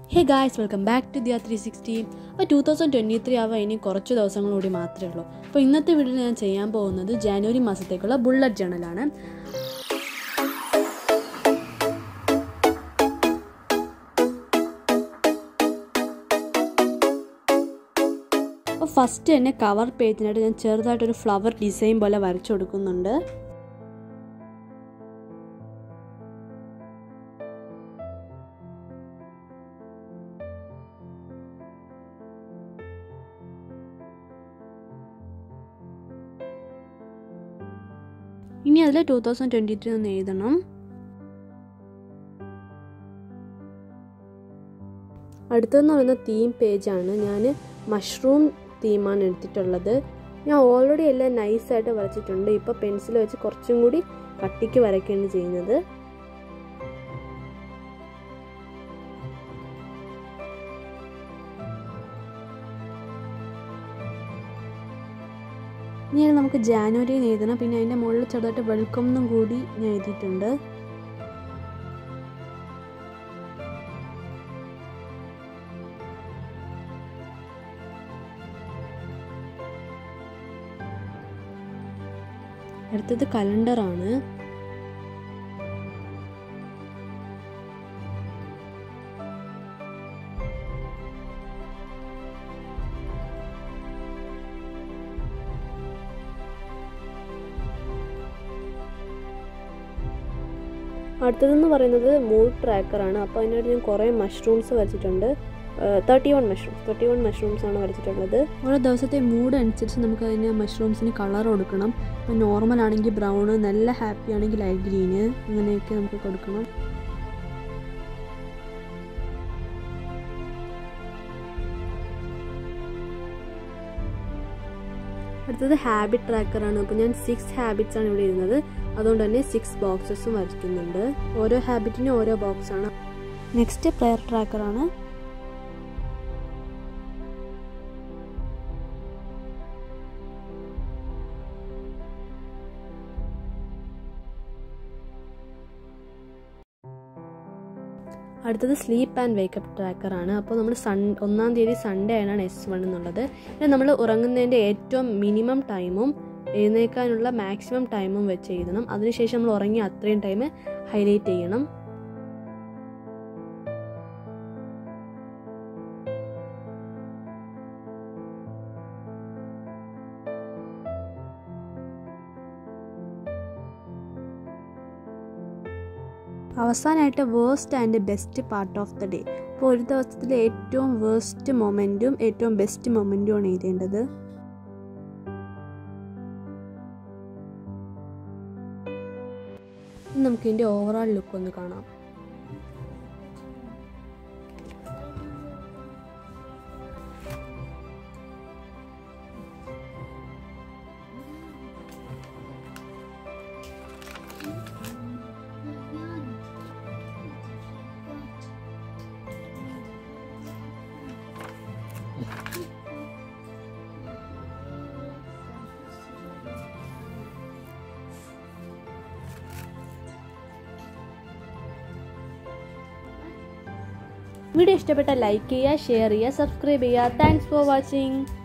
Hey guys, welcome back to the 360. അപ്പോൾ 2023 ആവാൻ ഇനി കുറച്ച് ദിവസങ്ങളൂടി മാത്രമേ ഉള്ളൂ. അപ്പോൾ ഇന്നത്തെ വീഡിയോയിൽ ഞാൻ ചെയ്യാൻ പോകുന്നത് ജനുവരി മാസത്തേക്കുള്ള ബുള്ളറ്റ് ജേർണലാണ്. അപ്പോൾ ഫസ്റ്റ് തന്നെ കവർ പേജിനായിട്ട് ഞാൻ ചെറുതായിട്ടൊരു ഫ്ലവർ ഡിസൈൻ പോലെ വരച്ചു കൊടുക്കുന്നുണ്ട്. ഇനി അതിൽ 2023 എന്ന് എഴുതണം. അടുത്തതെന്ന് പറയുന്ന തീം പേജാണ്. ഞാൻ മഷ്റൂം തീമാണ് എടുത്തിട്ടുള്ളത്. ഞാൻ ഓൾറെഡി എല്ലാം നൈസായിട്ട് വരച്ചിട്ടുണ്ട്. ഇപ്പോൾ പെൻസിൽ വെച്ച് കുറച്ചും കൂടി കട്ടിക്ക് വരയ്ക്കുകയാണ് ചെയ്യുന്നത്. ഇനി നമുക്ക് ജാനുവരിയിൽ എഴുതണം. പിന്നെ അതിൻ്റെ മുകളിൽ ചെറുതായിട്ട് വെൽക്കം എന്നും കൂടി ഞാൻ എഴുതിയിട്ടുണ്ട്. അടുത്തത് കലണ്ടറാണ്. അടുത്തതെന്ന് പറയുന്നത് മൂഡ് ട്രാക്കറാണ്. അപ്പോൾ അതിനായിട്ട് ഞാൻ കുറേ മഷ്റൂംസ് വരച്ചിട്ടുണ്ട്. 31 മഷ്റൂംസ് ആണ് വരച്ചിട്ടുള്ളത്. ഓരോ ദിവസത്തെ മൂഡ് അനുസരിച്ച് നമുക്ക് അതിന് മഷ്റൂംസിന് കളർ കൊടുക്കണം. ഇപ്പോൾ നോർമൽ ആണെങ്കിൽ ബ്രൗണ്, നല്ല ഹാപ്പി ആണെങ്കിൽ ലൈറ്റ് ഗ്രീന്, അങ്ങനെയൊക്കെ നമുക്ക് കൊടുക്കണം. അടുത്തത് ഹാബിറ്റ് ട്രാക്കറാണ്. അപ്പോൾ ഞാൻ 6 ഹാബിറ്റ്സ് ആണ് ഇവിടെ ഇരുന്നത്. അതുകൊണ്ട് തന്നെ 6 ബോക്സസും വരയ്ക്കുന്നുണ്ട്. ഓരോ ഹാബിറ്റിനും ഓരോ ബോക്സാണ്. Next prayer ട്രാക്കറാണ്. അടുത്തത് സ്ലീപ്പ് ആൻഡ് വേക്കപ്പ് ട്രാക്കറാണ്. അപ്പോൾ നമ്മൾ 1-ാം തീയതി സൺഡേ ആണ് S1 എന്നുള്ളത്. പിന്നെ നമ്മൾ ഉറങ്ങുന്നതിൻ്റെ ഏറ്റവും മിനിമം ടൈമും എഴുന്നേൽക്കാനുള്ള മാക്സിമം ടൈമും വെച്ച് എഴുതണം. അതിനുശേഷം നമ്മൾ ഉറങ്ങി അത്രയും ടൈം ഹൈലൈറ്റ് ചെയ്യണം. അവസാനമായിട്ട് worst and best part of the day. അപ്പോൾ ഒരു ദിവസത്തിലെ ഏറ്റവും വേസ്റ്റ് മൊമെൻറ്റും ഏറ്റവും ബെസ്റ്റ് മൊമെൻറ്റും ആണ് എഴുതേണ്ടത്. നമുക്ക് ഇതിൻ്റെ ഓവറോൾ ലുക്ക് ഒന്ന് കാണാം. വീഡിയോ ഇഷ്ടപ്പെട്ടാൽ ലൈക്ക് ചെയ്യുക, ഷെയർ ചെയ്യുക, സബ്സ്ക്രൈബ് ചെയ്യുക. Thanks for watching.